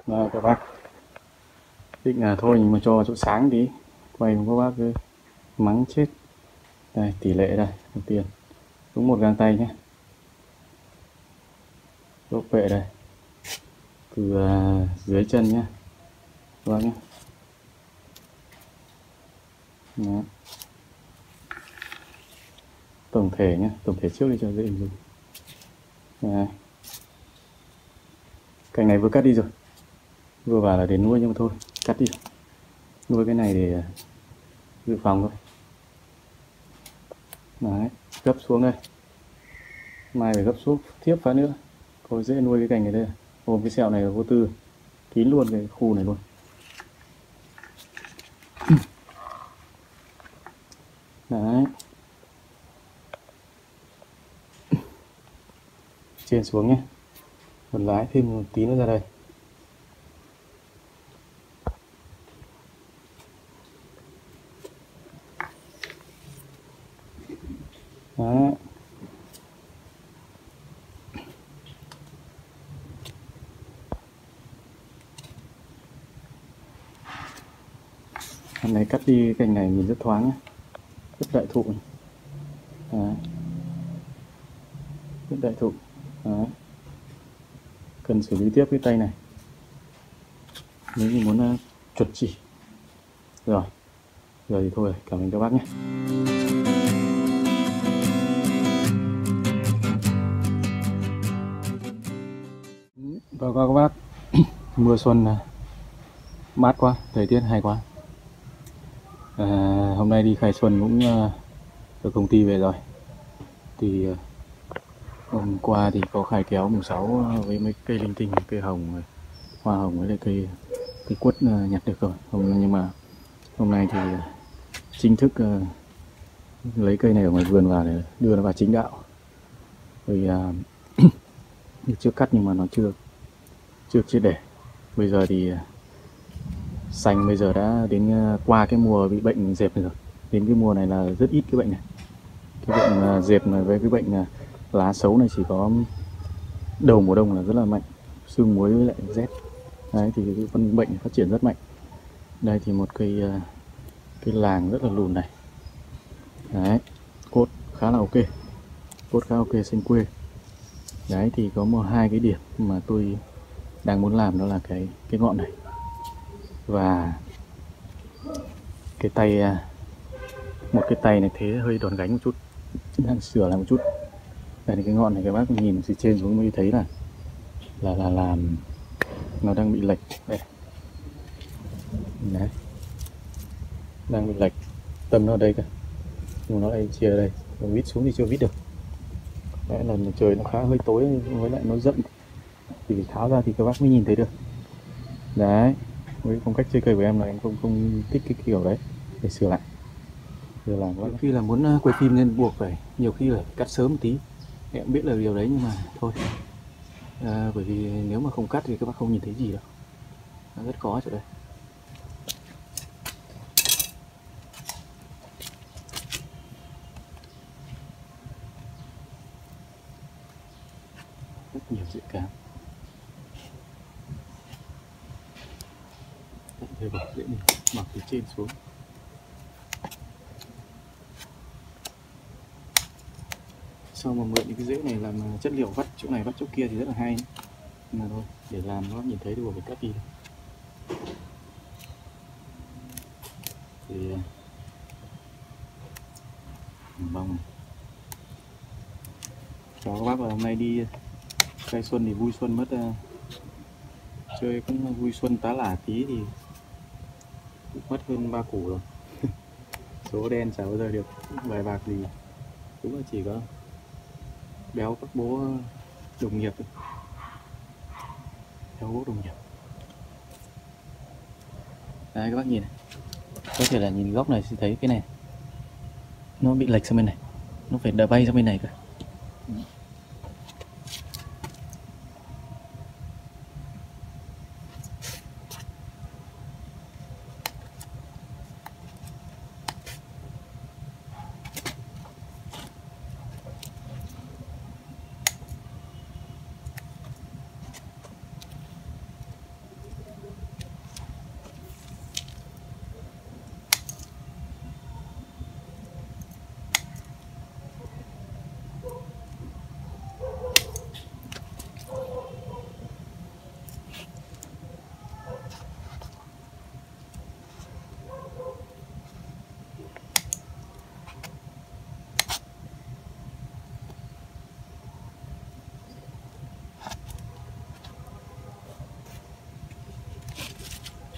Các bác định là thôi nhưng mà cho chỗ sáng tí, quay các bác cứ mắng chết. Đây tỷ lệ đây, đầu tiên đúng một găng tay nhé, gốc vệ đây từ dưới chân nhé các bác nhé. Đó. Tổng thể nhé, tổng thể trước đi cho dễ hình dung. Đây. Cành này vừa cắt đi rồi, vừa vào là để nuôi nhưng mà thôi cắt đi, nuôi cái này để dự phòng thôi. Đấy, gấp xuống đây, mai phải gấp xuống tiếp phát nữa, có dễ nuôi cái cành này đây. Ôm cái sẹo này là vô tư kín luôn cái khu này luôn. Đấy, trên xuống nhé, một lái thêm một tí nữa ra đây. Đó. Hôm nay cắt đi cành này nhìn rất thoáng nhé, rất đại thụ. Đấy. Rất đại thụ. Đấy. Cần xử lý tiếp cái tay này nếu như muốn chuẩn chỉ. Rồi, giờ thì thôi, cảm ơn các bác nhé. Và các bác, mưa xuân mát quá, thời tiết hay quá. Hôm nay đi khai xuân cũng được công ty về rồi. Thì hôm qua thì có khai kéo mùng 6 với mấy cây linh tinh, cây hồng, hoa hồng với lại cây quất nhặt được rồi. Nhưng mà hôm nay thì chính thức lấy cây này ở ngoài vườn vào để đưa nó vào chính đạo. Vì chưa cắt nhưng mà nó chưa triệt để. Bây giờ thì xanh bây giờ đã đến qua cái mùa bị bệnh dẹp này rồi. Đến cái mùa này là rất ít cái bệnh này. Cái bệnh dẹp này với cái bệnh lá xấu này chỉ có đầu mùa đông là rất là mạnh, sương muối với lại rét. Đấy thì cái con bệnh phát triển rất mạnh. Đây thì một cây làng rất là lùn này. Đấy, cốt khá là ok, cốt khá ok, xanh quê. Đấy thì có hai cái điểm mà tôi đang muốn làm, đó là cái ngọn này và cái tay, một cái tay này thế hơi đòn gánh một chút, đang sửa lại một chút. Đây thì cái ngọn này các bác nhìn từ trên xuống mới thấy là làm nó đang bị lệch đây. Đấy, đang bị lệch, tâm nó ở đây cơ, nhưng mà nó lại chia ở đây, nó vít xuống thì chưa vít được. Đấy là trời nó khá hơi tối với lại nó rậm thì phải tháo ra thì các bác mới nhìn thấy được. Đấy, với phong cách chơi cây của em là em không thích cái kiểu đấy, để sửa lại. Giờ làm nhiều khi là muốn quay phim nên buộc phải nhiều khi là cắt sớm một tí. Em biết là điều đấy nhưng mà thôi, bởi vì nếu mà không cắt thì các bác không nhìn thấy gì đâu, nó rất khó chỗ đây. Rất nhiều rễ cám. Đây bỏ rễ mình mọc từ trên xuống. Sau mà mượn những cái rễ này làm chất liệu vắt chỗ này vắt chỗ kia thì rất là hay. Nhưng mà thôi, để làm nó nhìn thấy được phải cắt đi. Thì bông này. Chào các bác, là hôm nay đi khai xuân thì vui xuân mất, chơi cũng vui xuân tá lả tí thì cũng mất hơn 3 củ rồi. Số đen chả bao giờ được vài bạc gì, cũng là chỉ có béo các bố đồng nghiệp, béo bố đồng nghiệp. Đấy các bác nhìn này, có thể là nhìn góc này sẽ thấy cái này nó bị lệch sang bên này, nó phải đợi bay sang bên này cơ.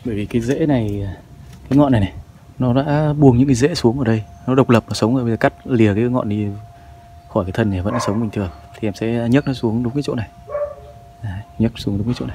Bởi vì cái rễ này, cái ngọn này này, nó đã buông những cái rễ xuống ở đây, nó độc lập, nó sống rồi. Bây giờ cắt lìa cái ngọn đi khỏi cái thân này vẫn sống bình thường, thì em sẽ nhấc nó xuống đúng cái chỗ này. Đấy, nhấc xuống đúng cái chỗ này.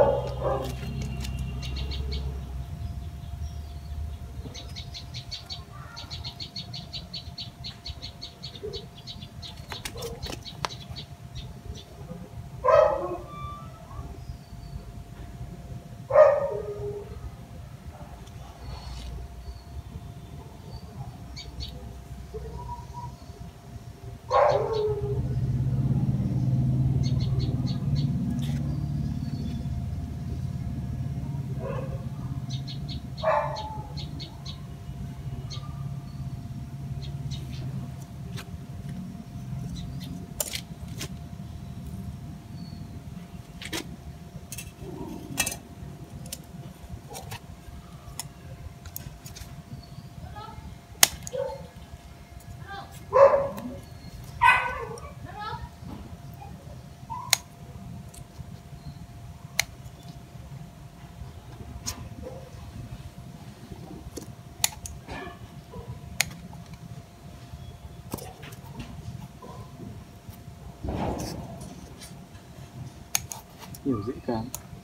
Nhiều rễ cám.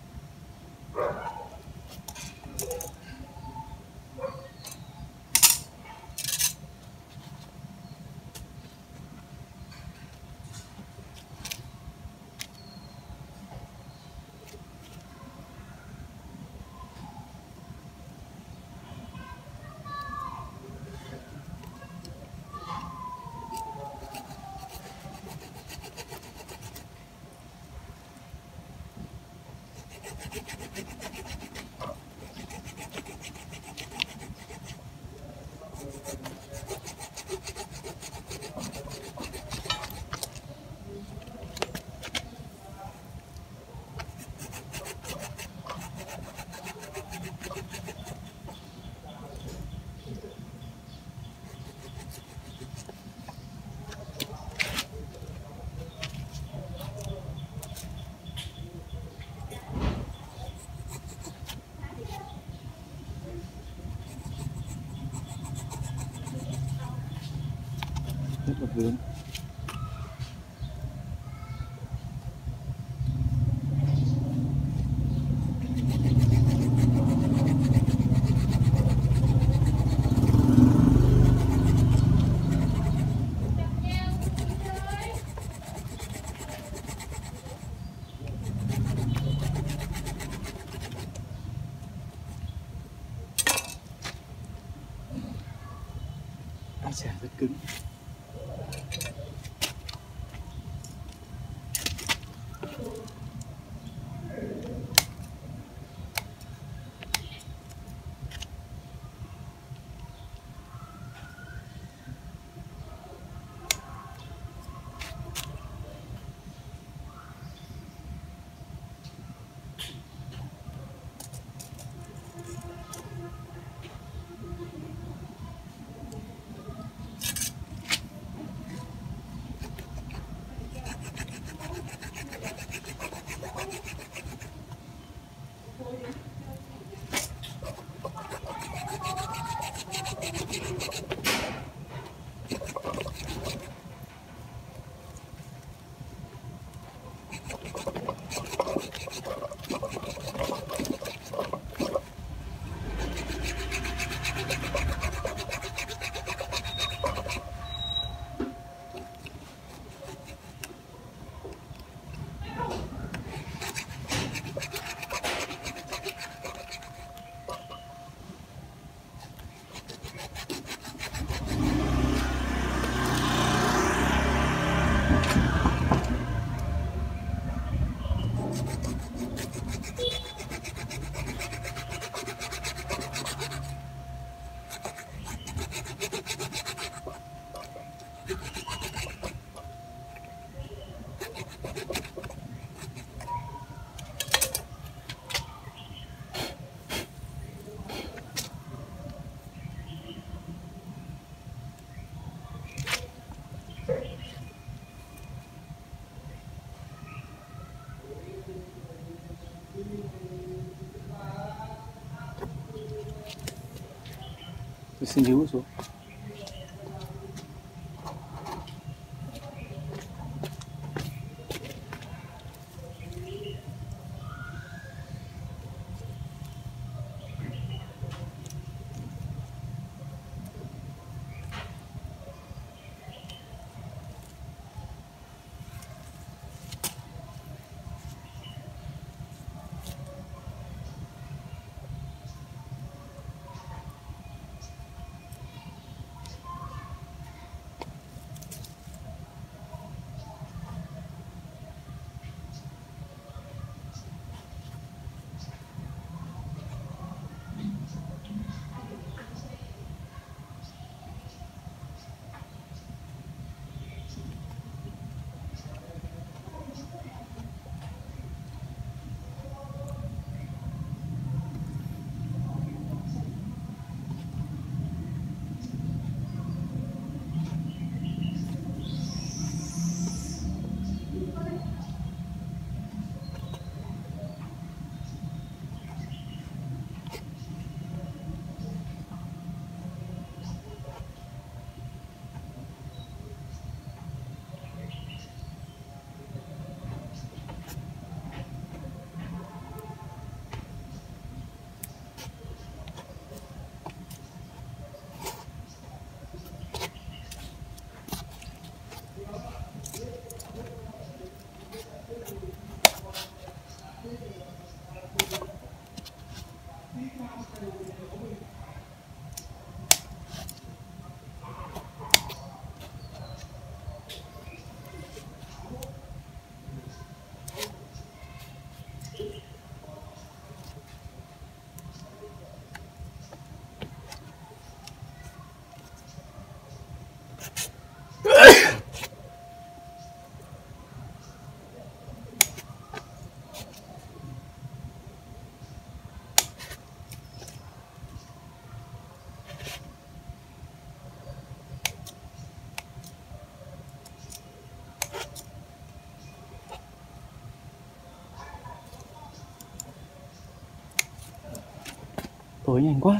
Rất là vướng. Ai chà, rất cứng. Xin hữu xuống. Tối nhanh quá.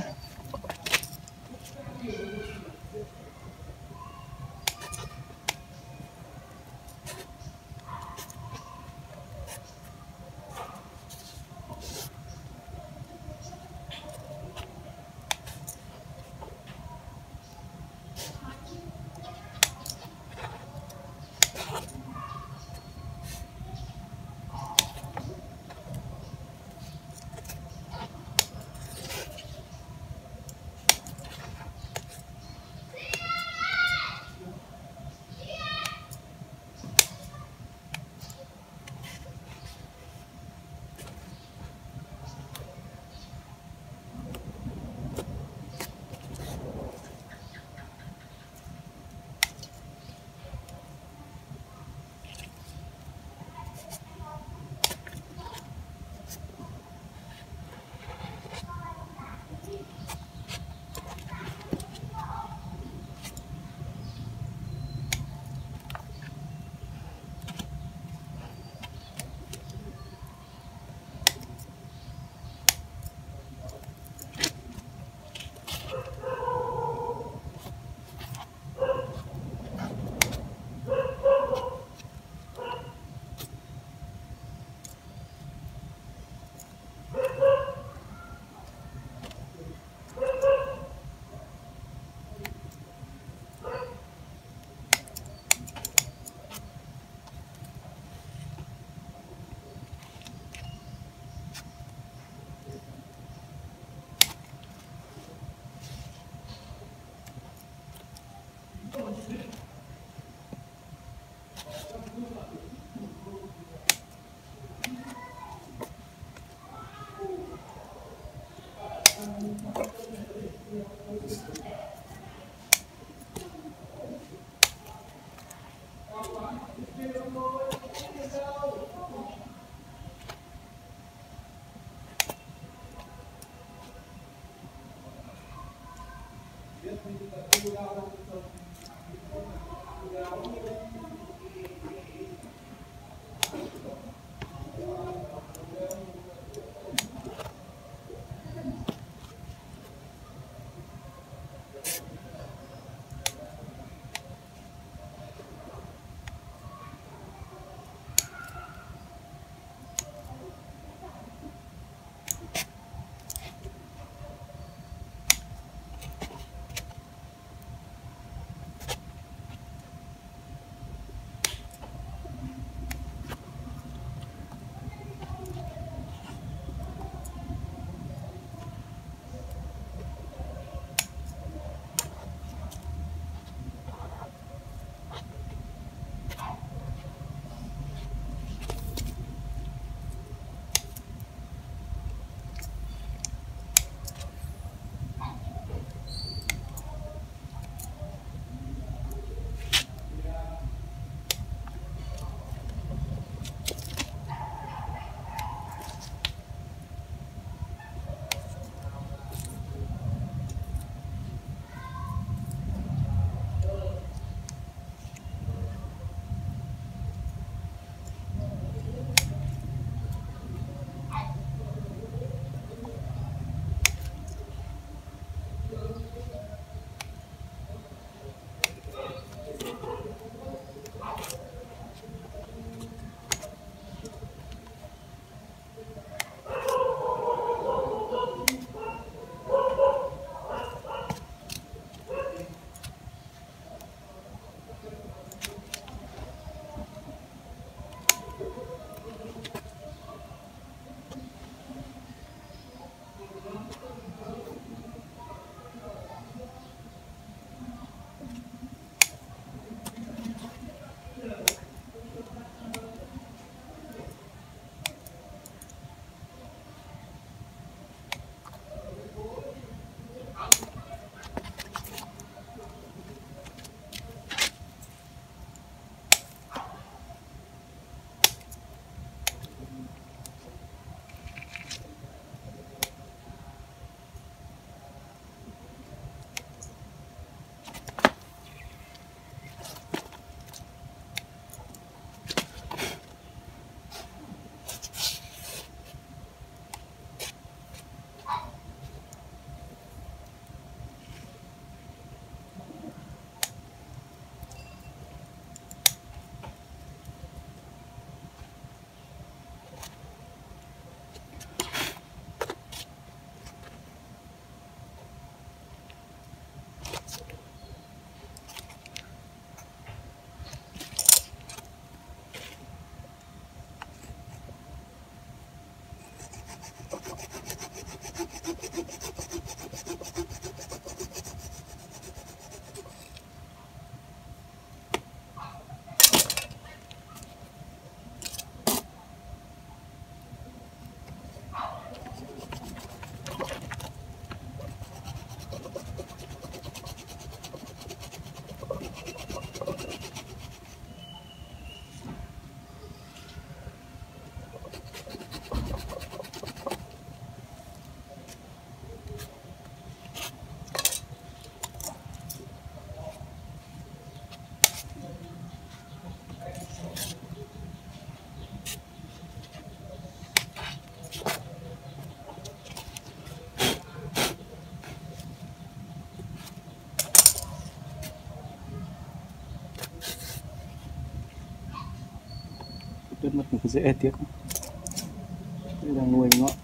Đứt mất một cái rễ tiếc. Đây đang nuôi ngọn.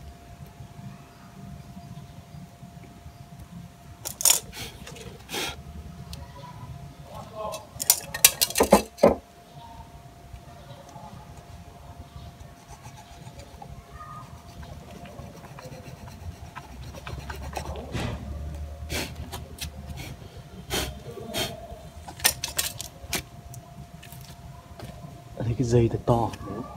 Đây cái dây thật to.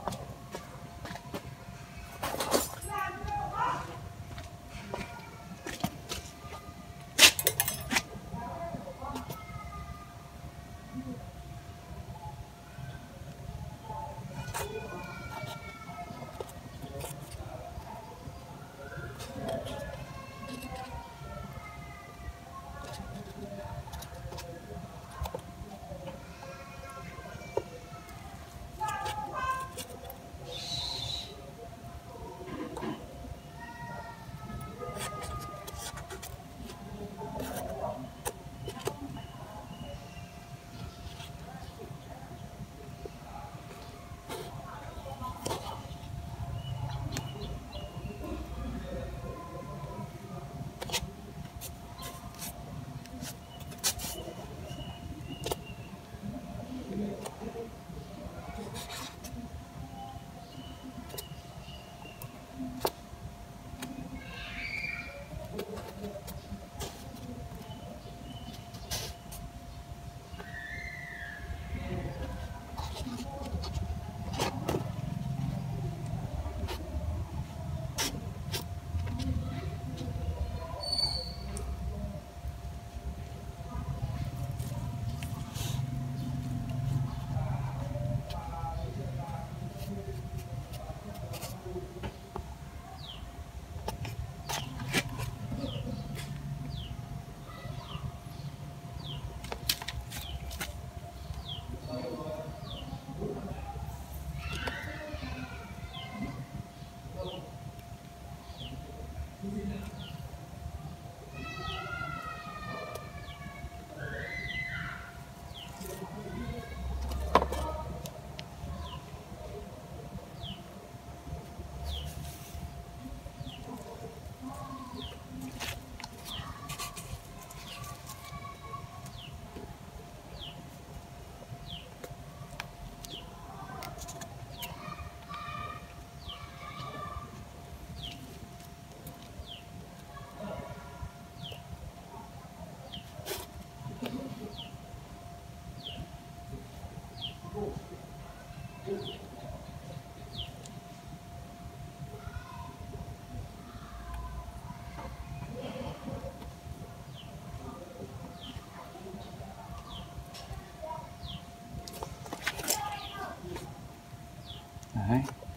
Đấy.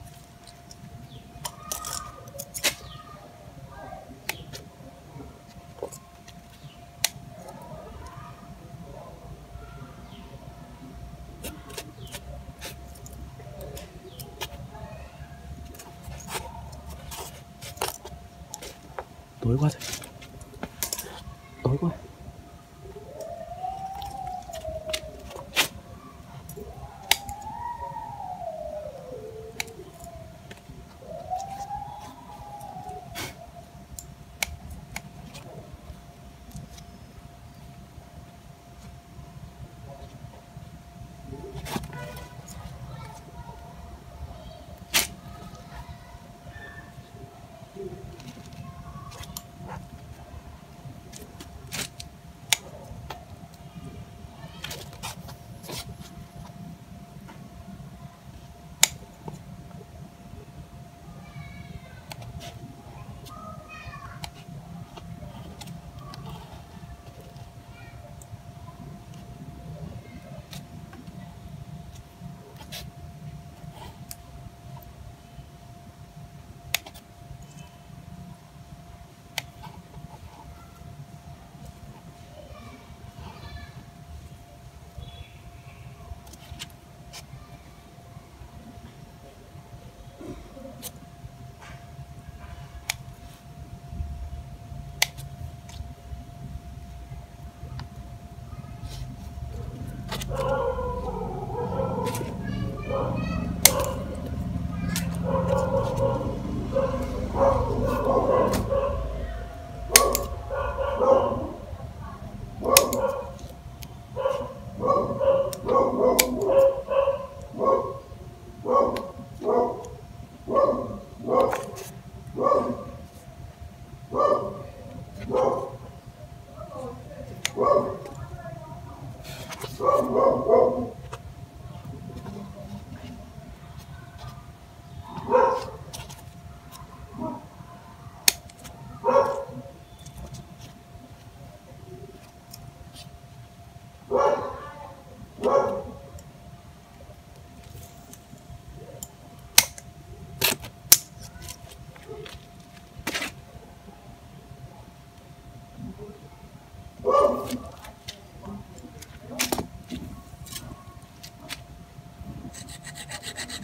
Tối quá rồi. Tối quá.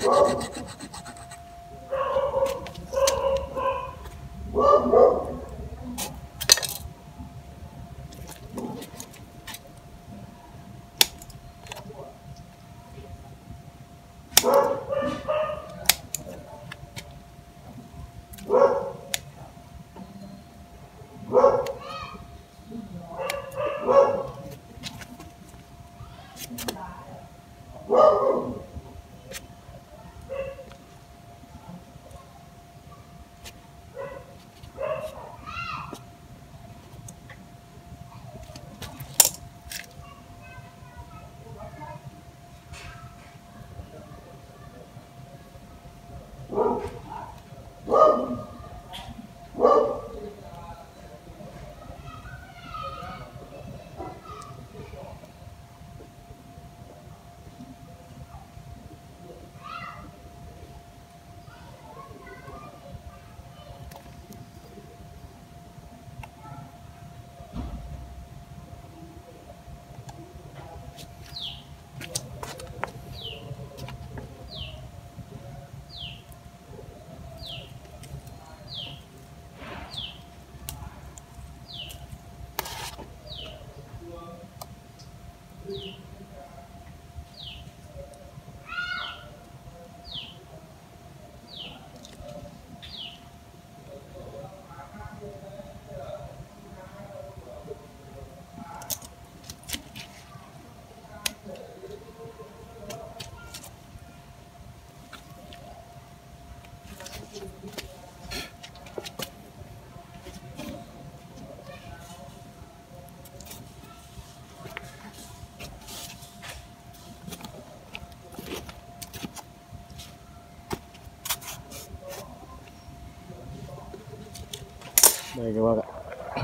Đây các bác ạ,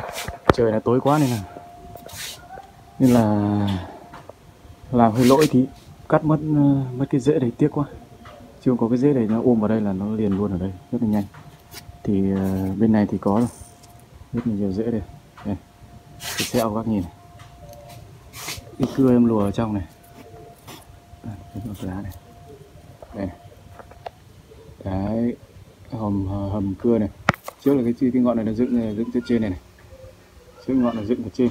trời là tối quá nên là làm hơi lỗi tí, cắt mất cái rễ này, tiếc quá. Chứ không có cái rễ này nó ôm vào đây là nó liền luôn ở đây rất là nhanh. Thì bên này thì có rồi, rất là nhiều rễ đây. Đây, cái sẹo các bác nhìn này, cái cưa em lùa ở trong này, cái lá này, đây này. Đấy, hầm cưa này. Trước là cái ngọn này nó dựng trên này, trước ngọn là dựng ở trên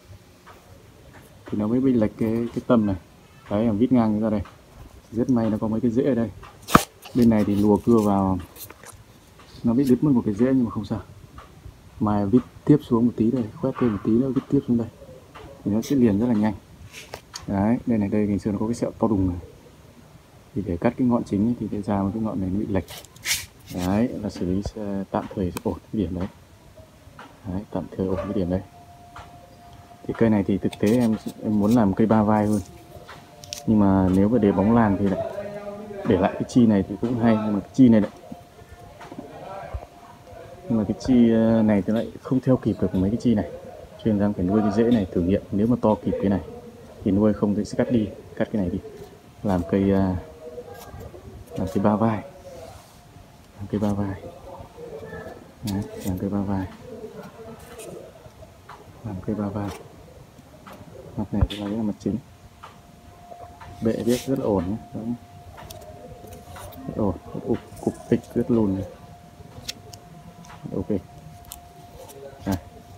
thì nó mới bị lệch cái tầm này. Đấy, làm vít ngang ra đây. Rất may nó có mấy cái rễ ở đây. Bên này thì lùa cưa vào nó bị đứt mất một cái rễ nhưng mà không sao. Mà vít tiếp xuống một tí đây, khoét thêm một tí nữa vít tiếp xuống đây thì nó sẽ liền rất là nhanh. Đấy, đây này, đây ngày xưa nó có cái sẹo to đùng này. Thì để cắt cái ngọn chính ấy, thì để ra một cái ngọn này nó bị lệch. Đấy là xử lý tạm thời ổn cái điểm đấy. Đấy, tạm thời ổn cái điểm đấy. Thì cây này thì thực tế em muốn làm cây ba vai hơn, nhưng mà nếu mà để bóng làng thì lại để lại cái chi này thì cũng hay, nhưng mà cái chi này lại cái chi này thì lại không theo kịp được mấy cái chi này, cho nên đang phải nuôi cái rễ này thử nghiệm. Nếu mà to kịp cái này thì nuôi, không thì sẽ cắt cái này đi, làm cây ba vai. Cây ba vai. Đấy, làm cây ba vai. Làm cây ba vai. Mặt này thì là mặt chính. Bệ viết rất là ổn nhé. Đấy. Rất ổn, cục tịch rất lùn này. Ok. Này.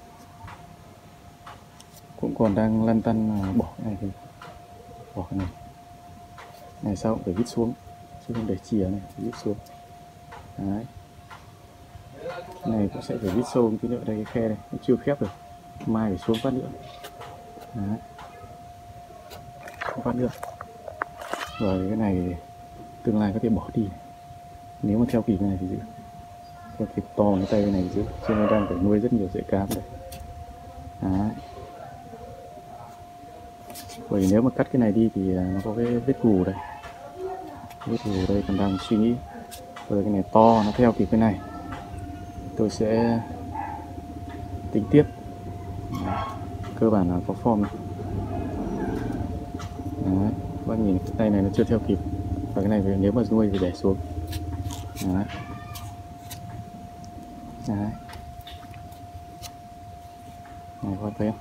Cũng còn đang lăn tăn bỏ cái này thì bỏ cái này. Này sau cũng phải vít xuống, chứ không để chìa này, vít xuống. Đấy. Cái này cũng sẽ phải vít sâu một tí nữa. Đây cái khe này nó chưa khép được, mai phải xuống phát nữa. Đấy. Không phát nữa. Rồi cái này tương lai có thể bỏ đi, nếu mà theo kịp cái này thì giữ, theo kịp to cái tay cái này giữ, cho nên đang phải nuôi rất nhiều rễ cám đây. Đấy. Bởi nếu mà cắt cái này đi thì nó có cái vết gù đây, vết gù đây, còn đang suy nghĩ. Rồi cái này to nó theo kịp cái này, tôi sẽ tính tiếp. Đấy. Cơ bản là có form này. Đấy. Các bác nhìn cái tay này nó chưa theo kịp, và cái này nếu mà nuôi thì để xuống. Đấy. Đấy. Này các bạn thấy không?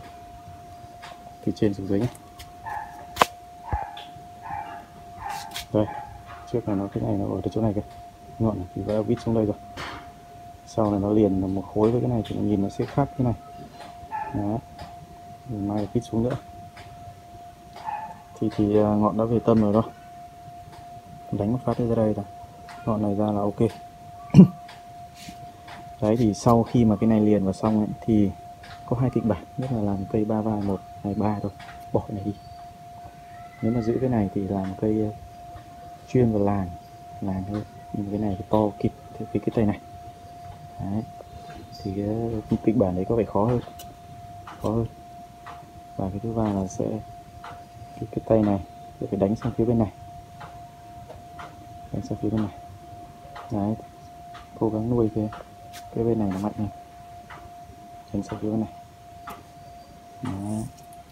Từ trên xuống dưới nhé. Rồi, Trước là nó cái này nó ở chỗ này kìa, ngọn này thì đã vít xuống đây rồi. Sau này nó liền là một khối với cái này thì nó nhìn nó sẽ khác cái này. Đó. Rồi mai vít xuống nữa. Thì ngọn đã về tâm rồi đó. Đánh một phát ra đây rồi. Ngọn này ra là ok. Đấy thì sau khi mà cái này liền vào xong ấy, thì có hai kịch bản, nhất là làm cây 3 vai 1, 2, 3 thôi, bỏ cái này đi. Nếu mà giữ cái này thì làm cây chuyên vào làng hơn, nhưng cái này thì to kịp cái tay này. Đấy. Thì cái kịch bản đấy có vẻ khó hơn. Và cái thứ ba là sẽ cái tay này sẽ phải đánh sang phía bên này, đấy, cố gắng nuôi cái bên này là mạnh này, đánh sang phía bên này. Đấy.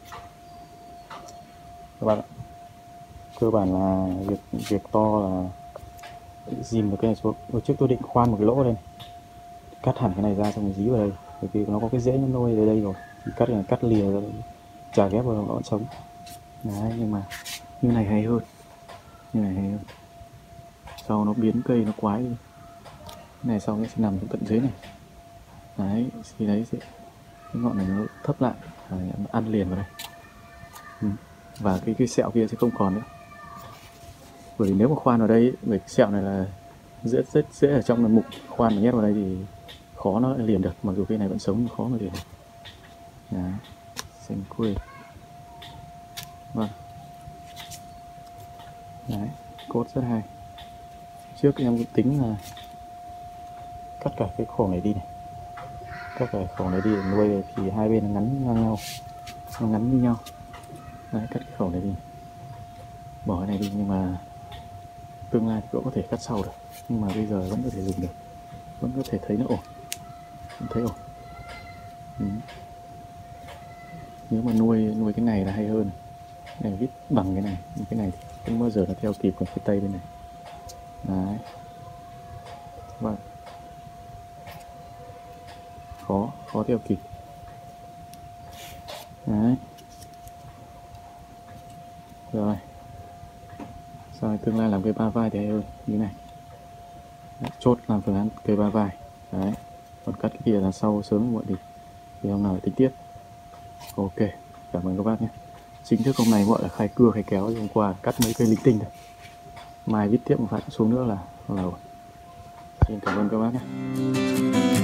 Các bạn ạ, cơ bản là việc to là dìm được cái này xuống. Hồi trước tôi định khoan một cái lỗ đây này, cắt hẳn cái này ra xong rồi dí vào đây, bởi vì nó có cái rễ nó nuôi ở đây rồi, thì cắt lìa ra đây, chà ghép vào nó vẫn sống. Đấy, nhưng mà như này hay hơn, sau nó biến cây nó quái đi. Cái này sau nó sẽ nằm tận dưới này. Đấy, thì đấy sẽ cái ngọn này nó thấp lại, nó ăn liền vào đây. Và cái sẹo kia sẽ không còn nữa. Bởi vì nếu mà khoan vào đây, bởi cái sẹo này là rất dễ ở trong là mục, khoan mà nhét vào đây thì khó nó liền được, mặc dù cái này vẫn sống nhưng khó mà liền được. Đấy, xanh quê. Vâng. Đấy, cốt rất hay. Trước em tính là cắt cả cái khổ này đi này, để nuôi thì hai bên nó ngắn ngang nhau, nó ngắn như nhau. Đấy, cắt cái khẩu này đi, bỏ cái này đi, nhưng mà tương lai thì cũng có thể cắt sau được, nhưng mà bây giờ vẫn có thể dùng được, vẫn có thể thấy nó ổn, Nếu mà nuôi cái này là hay hơn, này vít bằng cái này thì không bao giờ nó theo kịp cái tay bên này. Đấy, vâng, khó theo kịp. Đấy, rồi sau này tương lai làm cây 3 vai thì hay hơn như này. Đấy, chốt làm phương án cây 3 vai. Đấy, còn cắt cái kia là sau sớm muộn thì hôm nào phải tính tiếp. Ok, cảm ơn các bác nhé. Chính thức hôm nay gọi là khai cưa khai kéo, hôm qua cắt mấy cây linh tinh thôi, mai viết tiếp một phát xuống nữa là ổn. Xin cảm ơn các bác nhé.